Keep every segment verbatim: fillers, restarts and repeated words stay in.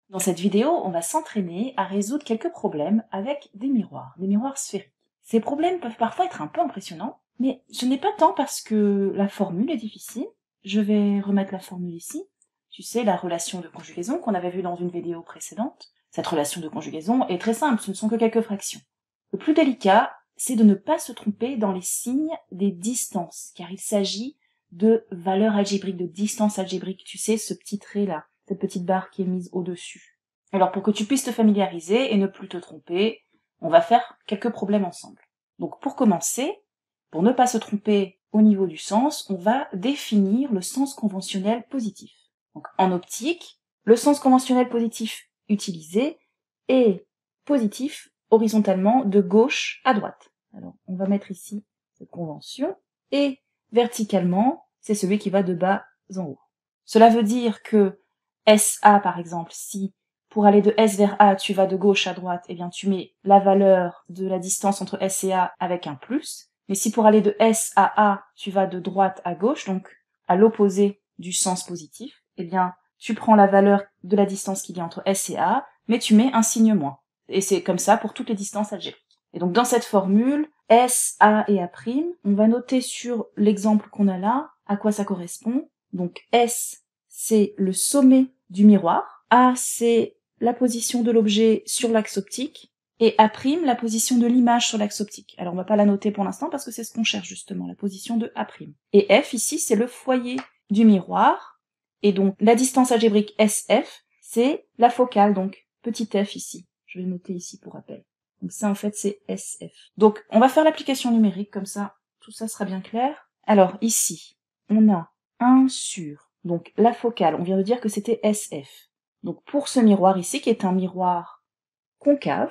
Dans cette vidéo, on va s'entraîner à résoudre quelques problèmes avec des miroirs, des miroirs sphériques. Ces problèmes peuvent parfois être un peu impressionnants, mais ce n'est pas tant parce que la formule est difficile. Je vais remettre la formule ici. Tu sais, la relation de conjugaison qu'on avait vue dans une vidéo précédente. Cette relation de conjugaison est très simple, ce ne sont que quelques fractions. Le plus délicat, c'est de ne pas se tromper dans les signes des distances, car il s'agit de valeurs algébriques, de distance algébrique. Tu sais, ce petit trait-là, cette petite barre qui est mise au-dessus. Alors, pour que tu puisses te familiariser et ne plus te tromper, on va faire quelques problèmes ensemble. Donc, pour commencer, pour ne pas se tromper au niveau du sens, on va définir le sens conventionnel positif. Donc, en optique, le sens conventionnel positif utilisé est positif horizontalement de gauche à droite. Alors, on va mettre ici cette convention, et verticalement, c'est celui qui va de bas en haut. Cela veut dire que S A, par exemple, si pour aller de S vers A, tu vas de gauche à droite, eh bien, tu mets la valeur de la distance entre S et A avec un plus. Mais si pour aller de S à A, tu vas de droite à gauche, donc à l'opposé du sens positif, eh bien, tu prends la valeur de la distance qu'il y a entre S et A, mais tu mets un signe moins. Et c'est comme ça pour toutes les distances algébriques. Et donc, dans cette formule, S, A et A', on va noter sur l'exemple qu'on a là à quoi ça correspond. Donc, S, c'est le sommet du miroir. A, c'est la position de l'objet sur l'axe optique. Et A', la position de l'image sur l'axe optique. Alors, on va pas la noter pour l'instant parce que c'est ce qu'on cherche justement, la position de A'. Et F, ici, c'est le foyer du miroir. Et donc, la distance algébrique S F, c'est la focale, donc petit f ici. Je vais noter ici pour rappel. Donc ça, en fait, c'est S F. Donc, on va faire l'application numérique, comme ça, tout ça sera bien clair. Alors, ici, on a un sur, donc la focale, on vient de dire que c'était S F. Donc, pour ce miroir ici, qui est un miroir concave,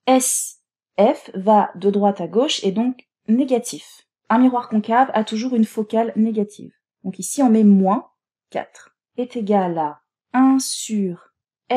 S F va de droite à gauche et donc négatif. Un miroir concave a toujours une focale négative. Donc ici, on met moins quatre est égal à un sur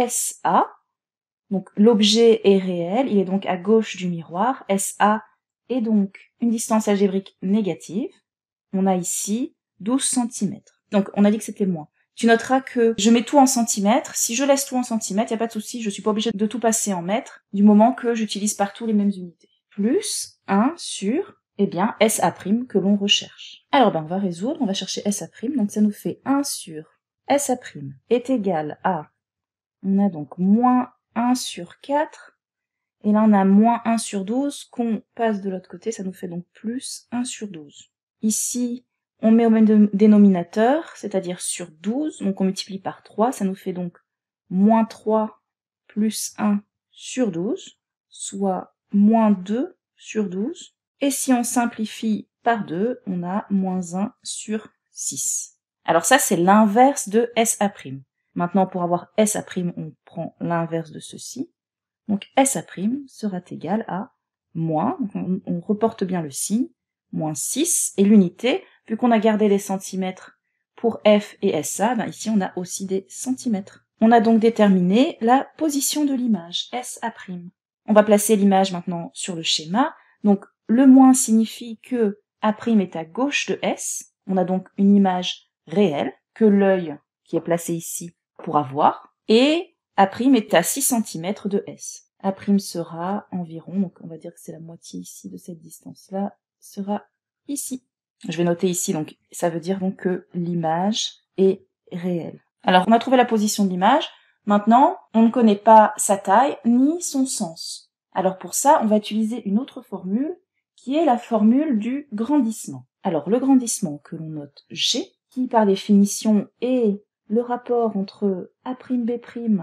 S A. Donc l'objet est réel, il est donc à gauche du miroir. S A est donc une distance algébrique négative. On a ici douze centimètres. Donc on a dit que c'était moins. Tu noteras que je mets tout en centimètres. Si je laisse tout en centimètres, il n'y a pas de souci, je suis pas obligée de tout passer en mètres, du moment que j'utilise partout les mêmes unités. Plus un sur, eh bien, S A' que l'on recherche. Alors ben on va résoudre, on va chercher S A', donc ça nous fait un sur S A' est égal à, on a donc moins un sur quatre, et là on a moins un sur douze, qu'on passe de l'autre côté, ça nous fait donc plus un sur douze. Ici, on met au même dénominateur, c'est-à-dire sur douze, donc on multiplie par trois, ça nous fait donc moins trois plus un sur douze, soit moins deux sur douze. Et si on simplifie par deux, on a moins un sur six. Alors ça, c'est l'inverse de S A'. Maintenant, pour avoir S A', on prend l'inverse de ceci. Donc S A' sera égal à moins, on, on reporte bien le signe, moins six, et l'unité, vu qu'on a gardé les centimètres pour F et S A, ben ici on a aussi des centimètres. On a donc déterminé la position de l'image, S A'. On va placer l'image maintenant sur le schéma. Donc le moins signifie que A' est à gauche de S. On a donc une image réelle que l'œil qui est placé ici pourra voir. Et A' est à six centimètres de S. A' sera environ, donc on va dire que c'est la moitié ici de cette distance-là, sera ici. Je vais noter ici, donc ça veut dire donc que l'image est réelle. Alors on a trouvé la position de l'image. Maintenant, on ne connaît pas sa taille ni son sens. Alors pour ça, on va utiliser une autre formule qui est la formule du grandissement. Alors le grandissement que l'on note G, qui par définition est le rapport entre A'B',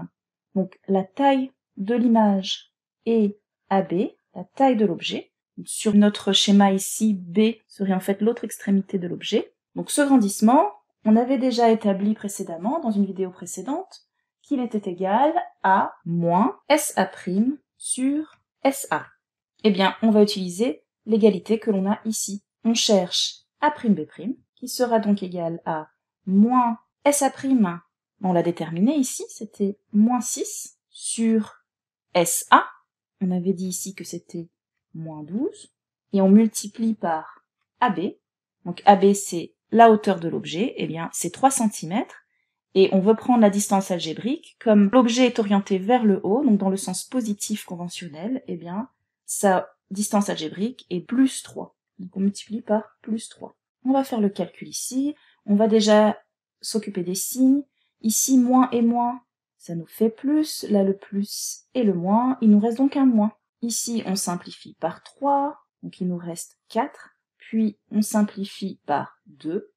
donc la taille de l'image, et A B, la taille de l'objet. Sur notre schéma ici, B serait en fait l'autre extrémité de l'objet. Donc ce grandissement, on avait déjà établi précédemment, dans une vidéo précédente, qu'il était égal à moins S A' sur S A. Eh bien, on va utiliser l'égalité que l'on a ici. On cherche A'B', qui sera donc égal à moins S A', on l'a déterminé ici, c'était moins six sur S A. On avait dit ici que c'était moins douze. Et on multiplie par A B. Donc A B, c'est la hauteur de l'objet, eh bien c'est trois centimètres. et on veut prendre la distance algébrique, comme l'objet est orienté vers le haut, donc dans le sens positif conventionnel, eh bien, sa distance algébrique est plus trois. Donc on multiplie par plus trois. On va faire le calcul ici. On va déjà s'occuper des signes. Ici, moins et moins, ça nous fait plus. Là, le plus et le moins, il nous reste donc un moins. Ici, on simplifie par trois, donc il nous reste quatre. Puis, on simplifie par deux.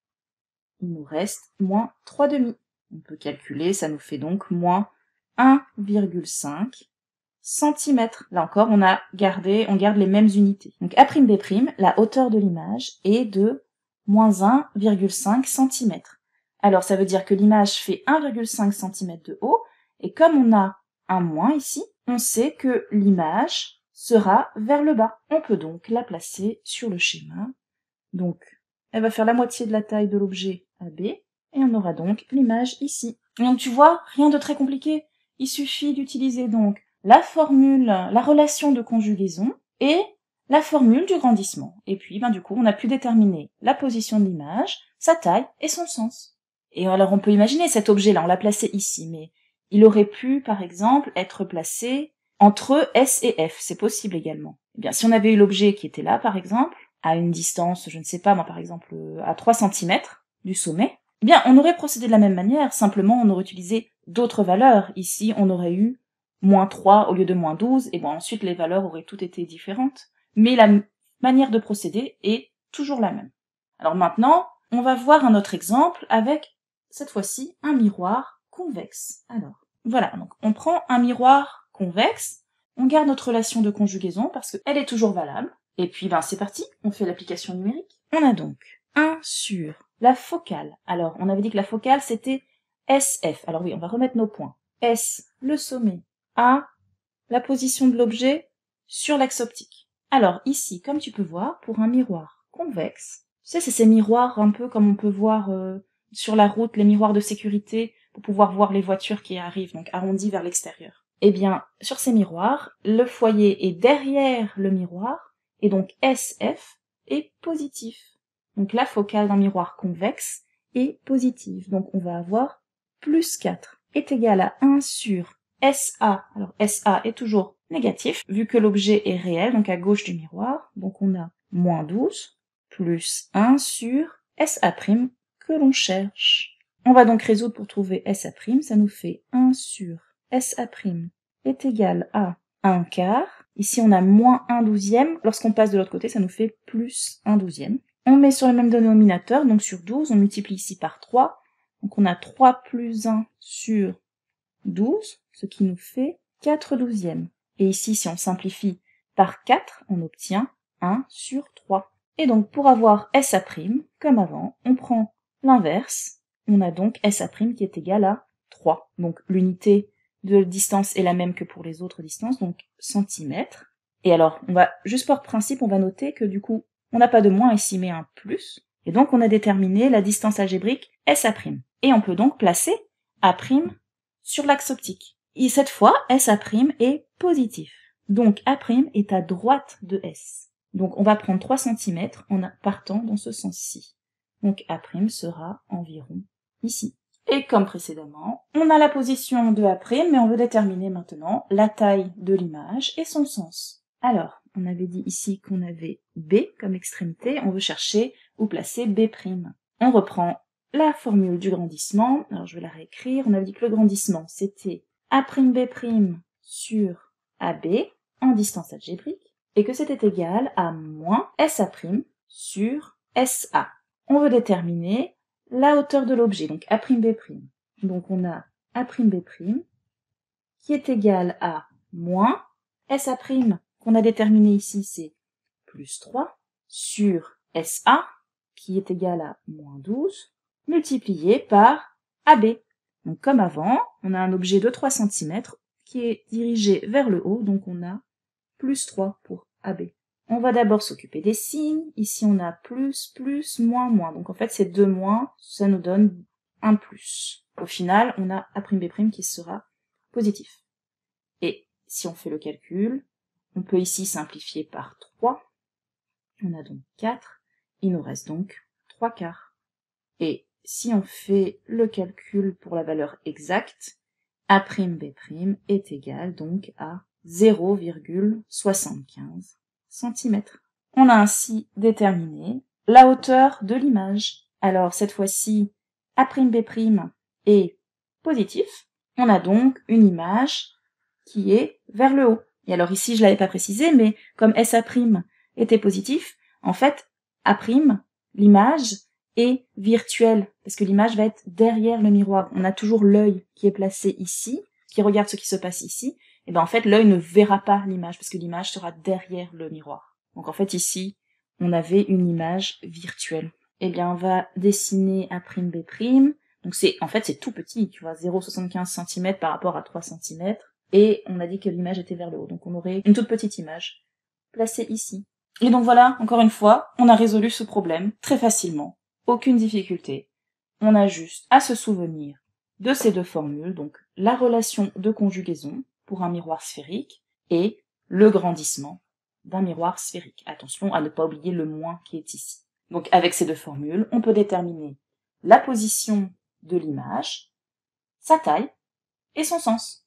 Il nous reste moins trois demi. On peut calculer, ça nous fait donc moins un virgule cinq centimètres. Là encore, on a gardé, on garde les mêmes unités. Donc, A'B', la hauteur de l'image est de moins un virgule cinq centimètres. Alors, ça veut dire que l'image fait un virgule cinq centimètres de haut, et comme on a un moins ici, on sait que l'image sera vers le bas. On peut donc la placer sur le schéma. Donc, elle va faire la moitié de la taille de l'objet A B, et on aura donc l'image ici. Et donc, tu vois, rien de très compliqué. Il suffit d'utiliser donc la formule, la relation de conjugaison et la formule du grandissement. Et puis, ben, du coup, on a pu déterminer la position de l'image, sa taille et son sens. Et alors, on peut imaginer cet objet-là, on l'a placé ici, mais il aurait pu, par exemple, être placé entre S et F. C'est possible également. Eh bien, si on avait eu l'objet qui était là, par exemple, à une distance, je ne sais pas, moi, par exemple, à trois centimètres du sommet, eh bien, on aurait procédé de la même manière, simplement, on aurait utilisé d'autres valeurs. Ici, on aurait eu moins trois au lieu de moins douze, et bon, ensuite, les valeurs auraient toutes été différentes. Mais la manière de procéder est toujours la même. Alors maintenant, on va voir un autre exemple avec, cette fois-ci, un miroir convexe. Alors, voilà, donc on prend un miroir convexe, on garde notre relation de conjugaison parce qu'elle est toujours valable, et puis ben c'est parti, on fait l'application numérique. On a donc un sur la focale. Alors, on avait dit que la focale, c'était S F. Alors oui, on va remettre nos points. S, le sommet. A, la position de l'objet sur l'axe optique. Alors ici, comme tu peux voir, pour un miroir convexe, tu sais, c'est ces miroirs un peu comme on peut voir euh, sur la route, les miroirs de sécurité, pour pouvoir voir les voitures qui arrivent, donc arrondis vers l'extérieur. Eh bien, sur ces miroirs, le foyer est derrière le miroir, et donc S F est positif. Donc la focale d'un miroir convexe est positive. Donc on va avoir plus quatre est égal à un sur S A. Alors S A est toujours négatif, vu que l'objet est réel, donc à gauche du miroir. Donc on a moins douze plus un sur S A' que l'on cherche. On va donc résoudre pour trouver S A'. Ça nous fait un sur S A' est égal à un quart. Ici on a moins un douzième. Lorsqu'on passe de l'autre côté, ça nous fait plus un douzième. On met sur le même dénominateur, donc sur douze, on multiplie ici par trois. Donc on a trois plus un sur douze, ce qui nous fait quatre douzièmes. Et ici, si on simplifie par quatre, on obtient un sur trois. Et donc, pour avoir S A', comme avant, on prend l'inverse. On a donc S A' qui est égal à trois. Donc, l'unité de distance est la même que pour les autres distances, donc centimètres. Et alors, on va, juste par principe, on va noter que du coup, on n'a pas de moins ici, mais un plus. Et donc, on a déterminé la distance algébrique S A'. Et on peut donc placer A' sur l'axe optique. Et cette fois, S A' est positif. Donc A' est à droite de S. Donc on va prendre trois centimètres en partant dans ce sens-ci. Donc A' sera environ ici. Et comme précédemment, on a la position de A', mais on veut déterminer maintenant la taille de l'image et son sens. Alors, on avait dit ici qu'on avait B comme extrémité, on veut chercher où placer B'. On reprend la formule du grandissement, alors je vais la réécrire, on avait dit que le grandissement c'était A'B' sur A B en distance algébrique, et que c'était égal à moins S A' sur S A. On veut déterminer la hauteur de l'objet, donc A'B'. Donc on a A'B' qui est égal à moins S A' qu'on a déterminé ici, c'est plus trois, sur S A, qui est égal à moins douze, multiplié par A B. Donc comme avant, on a un objet de trois centimètres qui est dirigé vers le haut, donc on a plus trois pour A B. On va d'abord s'occuper des signes. Ici on a plus, plus, moins, moins. Donc en fait c'est deux moins, ça nous donne un plus. Au final, on a A'B' qui sera positif. Et si on fait le calcul, on peut ici simplifier par trois. On a donc quatre. Il nous reste donc trois quarts. Et si on fait le calcul pour la valeur exacte, A'B' est égal donc à zéro virgule soixante-quinze centimètres. On a ainsi déterminé la hauteur de l'image. Alors cette fois-ci, A'B' est positif. On a donc une image qui est vers le haut. Et alors ici, je l'avais pas précisé, mais comme S' était positif, en fait, A', l'image, est virtuelle, parce que l'image va être derrière le miroir. On a toujours l'œil qui est placé ici, qui regarde ce qui se passe ici, et ben en fait, l'œil ne verra pas l'image, parce que l'image sera derrière le miroir. Donc en fait, ici, on avait une image virtuelle. Eh bien, on va dessiner A'B'. Donc c'est, en fait, c'est tout petit, tu vois, zéro virgule soixante-quinze centimètres par rapport à trois centimètres. Et on a dit que l'image était vers le haut. Donc on aurait une toute petite image placée ici. Et donc voilà, encore une fois, on a résolu ce problème très facilement. Aucune difficulté. On a juste à se souvenir de ces deux formules, donc la relation de conjugaison pour un miroir sphérique et le grandissement d'un miroir sphérique. Attention à ne pas oublier le moins qui est ici. Donc avec ces deux formules, on peut déterminer la position de l'image, sa taille et son sens.